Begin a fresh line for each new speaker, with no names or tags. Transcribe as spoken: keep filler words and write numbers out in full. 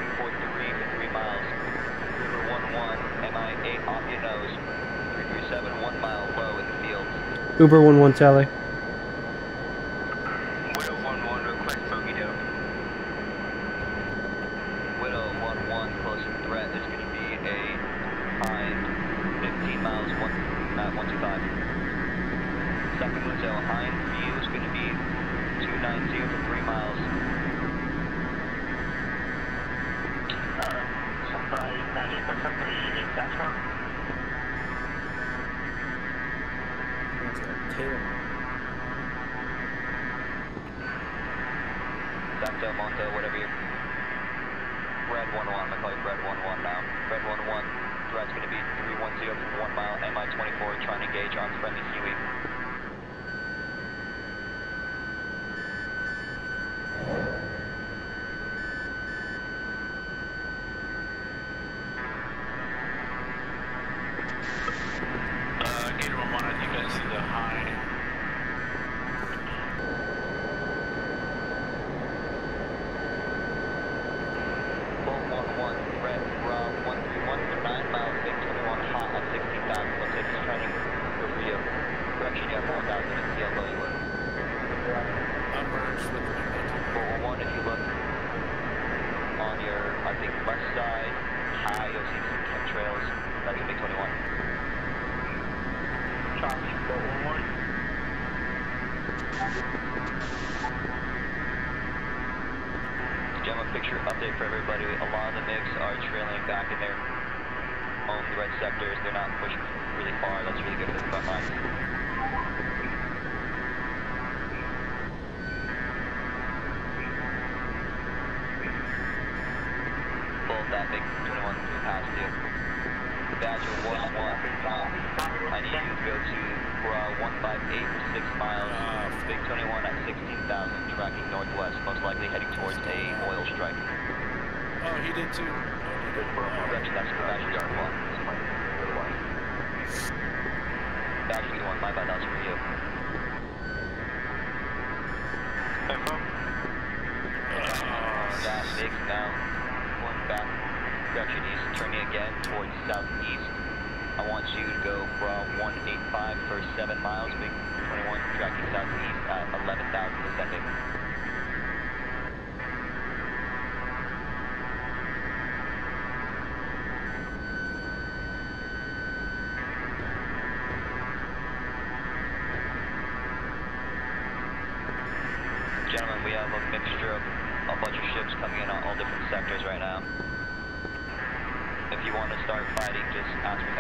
two four three for three miles. Uber one one, M I eight off your nose. three three seven, one mile low in the fields.
Uber one one tally.
Widow one one, request bogey dope. Widow one one, closest threat is going to be a Hind, fifteen miles, one, uh, one two five. Second window, Hind view is going to be two ninety for three miles.
Uh, somebody, ninety percent, somebody in Saskar.
Santo, Monto, whatever you... Red one one, I'm going to call you Red one one now. Red one one, threat's going to be three one zero for one mile, M I twenty-four, trying to engage on friendly Kiwi.
Uh, Gator one one, I think I see the high.
Bull one one, Red, Rob one three one for nine miles, Big twenty-one, hot at sixteen thousand. Looks like he's turning for Rio. Correction, you have four thousand and see how low you were.
I'm merged with the
Bull one one, if you look on your, I think, left side, high, you'll see some chemtrails. That's a Big twenty-one.
Copy, Bull one one.
Gemma, picture update for everybody. A lot of the MiGs are trailing back in their own red sectors. They're not pushing really far. That's really good for the front line. Full that big twenty-one through past you. Badger one one. I need you to go to Bra one five eight for six miles. Big twenty-one at sixteen thousand, tracking northwest, most likely heading towards a oil strike.
Oh, he did too.
Correction, that's for Badger Yard one. Badger one, my bad, that was for you.
Info?
Gas six now, one back, correction, he's turning again towards southeast. I want you to go from one eight five for seven miles, Big twenty-one, tracking southeast at eleven thousand descending. Gentlemen, we have a mixture of a bunch of ships coming in on all different sectors right now. If you want to start fighting, just ask for